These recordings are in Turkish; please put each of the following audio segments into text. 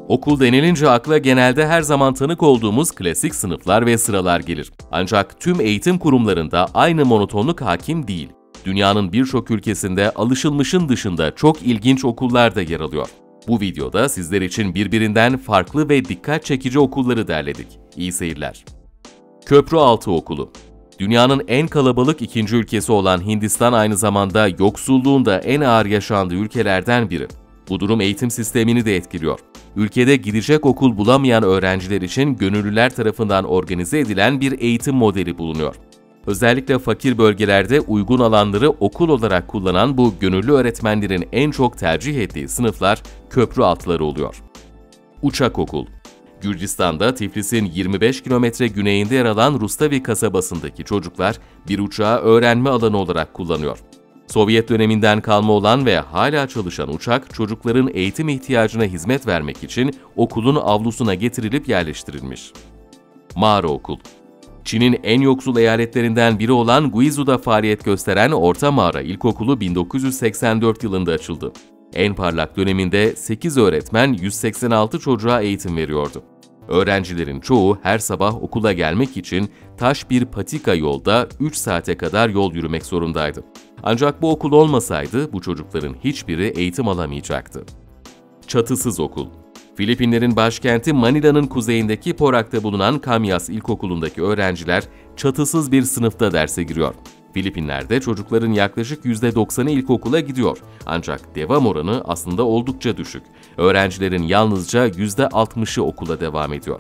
Okul denilince akla genelde her zaman tanık olduğumuz klasik sınıflar ve sıralar gelir. Ancak tüm eğitim kurumlarında aynı monotonluk hakim değil. Dünyanın birçok ülkesinde alışılmışın dışında çok ilginç okullar da yer alıyor. Bu videoda sizler için birbirinden farklı ve dikkat çekici okulları derledik. İyi seyirler. Köprüaltı Okulu. Dünyanın en kalabalık ikinci ülkesi olan Hindistan aynı zamanda yoksulluğun da en ağır yaşandığı ülkelerden biri. Bu durum eğitim sistemini de etkiliyor. Ülkede gidecek okul bulamayan öğrenciler için gönüllüler tarafından organize edilen bir eğitim modeli bulunuyor. Özellikle fakir bölgelerde uygun alanları okul olarak kullanan bu gönüllü öğretmenlerin en çok tercih ettiği sınıflar köprü altları oluyor. Uçak Okul. Gürcistan'da Tiflis'in 25 kilometre güneyinde yer alan Rustavi kasabasındaki çocuklar bir uçağı öğrenme alanı olarak kullanıyor. Sovyet döneminden kalma olan ve hala çalışan uçak, çocukların eğitim ihtiyacına hizmet vermek için okulun avlusuna getirilip yerleştirilmiş. Mağara Okul. Çin'in en yoksul eyaletlerinden biri olan Guizhou'da faaliyet gösteren Orta Mağara İlkokulu 1984 yılında açıldı. En parlak döneminde 8 öğretmen 186 çocuğa eğitim veriyordu. Öğrencilerin çoğu her sabah okula gelmek için taş bir patika yolda 3 saate kadar yol yürümek zorundaydı. Ancak bu okul olmasaydı bu çocukların hiçbiri eğitim alamayacaktı. Çatısız Okul. Filipinlerin başkenti Manila'nın kuzeyindeki Porak'ta bulunan Kamyas İlkokulu'ndaki öğrenciler çatısız bir sınıfta derse giriyor. Filipinler'de çocukların yaklaşık %90'ı ilkokula gidiyor. Ancak devam oranı aslında oldukça düşük. Öğrencilerin yalnızca %60'ı okula devam ediyor.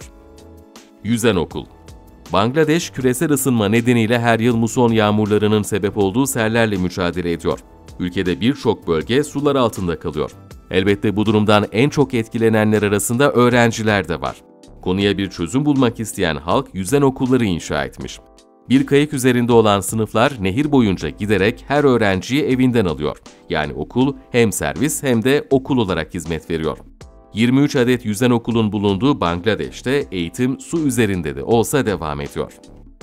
Yüzen Okul. Bangladeş, küresel ısınma nedeniyle her yıl muson yağmurlarının sebep olduğu sellerle mücadele ediyor. Ülkede birçok bölge sular altında kalıyor. Elbette bu durumdan en çok etkilenenler arasında öğrenciler de var. Konuya bir çözüm bulmak isteyen halk yüzen okulları inşa etmiş. Bir kayık üzerinde olan sınıflar nehir boyunca giderek her öğrenciyi evinden alıyor. Yani okul hem servis hem de okul olarak hizmet veriyor. 23 adet yüzen okulun bulunduğu Bangladeş'te eğitim su üzerinde de olsa devam ediyor.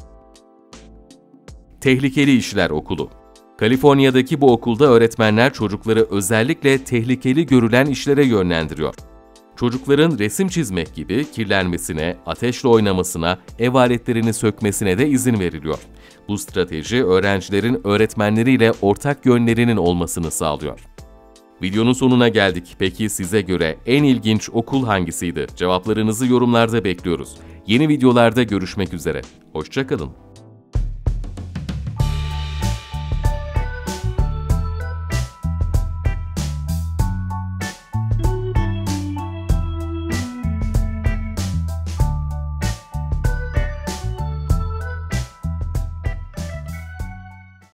Tehlikeli İşler Okulu. Kaliforniya'daki bu okulda öğretmenler çocukları özellikle tehlikeli görülen işlere yönlendiriyor. Çocukların resim çizmek gibi kirlenmesine, ateşle oynamasına, ev aletlerini sökmesine de izin veriliyor. Bu strateji öğrencilerin öğretmenleriyle ortak yönlerinin olmasını sağlıyor. Videonun sonuna geldik. Peki size göre en ilginç okul hangisiydi? Cevaplarınızı yorumlarda bekliyoruz. Yeni videolarda görüşmek üzere. Hoşça kalın.